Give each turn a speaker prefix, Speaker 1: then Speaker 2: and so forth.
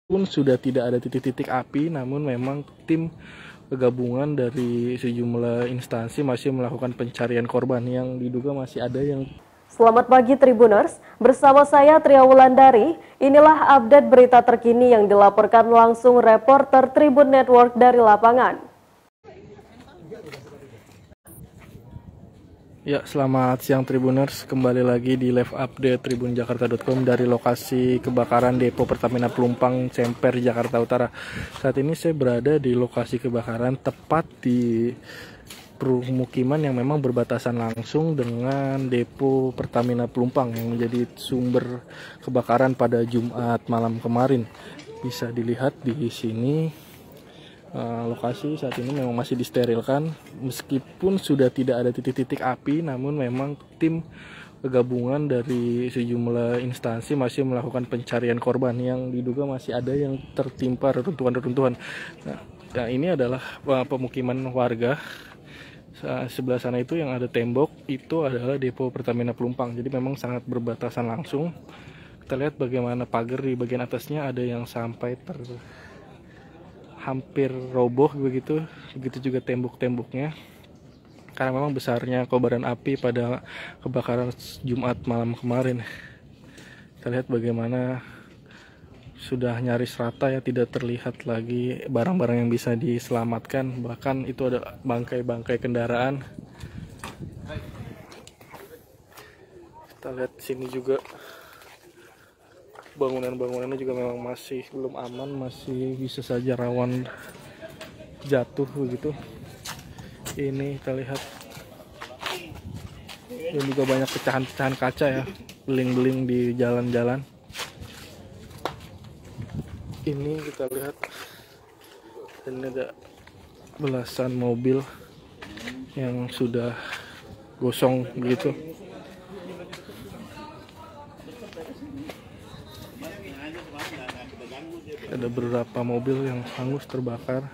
Speaker 1: Pun sudah tidak ada titik-titik api, namun memang tim gabungan dari sejumlah instansi masih melakukan pencarian korban yang diduga masih ada yang.
Speaker 2: Selamat pagi Tribuners, bersama saya Tria Wulandari. Inilah update berita terkini yang dilaporkan langsung reporter Tribun Network dari lapangan.
Speaker 1: Ya, selamat siang Tribuners, kembali lagi di live update tribunjakarta.com dari lokasi kebakaran Depo Pertamina Pelumpang Semper, Jakarta Utara. Saat ini saya berada di lokasi kebakaran tepat di permukiman yang memang berbatasan langsung dengan Depo Pertamina Pelumpang yang menjadi sumber kebakaran pada Jumat malam kemarin. Bisa dilihat di sini. Lokasi saat ini memang masih disterilkan meskipun sudah tidak ada titik-titik api, namun memang tim gabungan dari sejumlah instansi masih melakukan pencarian korban yang diduga masih ada yang tertimpa reruntuhan-reruntuhan. Nah, ini adalah pemukiman warga. Sebelah sana itu yang ada tembok itu adalah Depo Pertamina Pelumpang, jadi memang sangat berbatasan langsung. Kita lihat bagaimana pagar di bagian atasnya ada yang sampai hampir roboh begitu juga tembok-temboknya karena memang besarnya kobaran api pada kebakaran Jumat malam kemarin. Kita lihat bagaimana sudah nyaris rata ya, tidak terlihat lagi barang-barang yang bisa diselamatkan, bahkan itu ada bangkai-bangkai kendaraan. Kita lihat sini juga bangunan-bangunannya juga memang masih belum aman, masih bisa saja rawan jatuh begitu. Ini kita lihat ini juga banyak pecahan-pecahan kaca ya, beling-beling di jalan-jalan. Ini kita lihat ini ada belasan mobil yang sudah gosong begitu. Ada beberapa mobil yang hangus terbakar.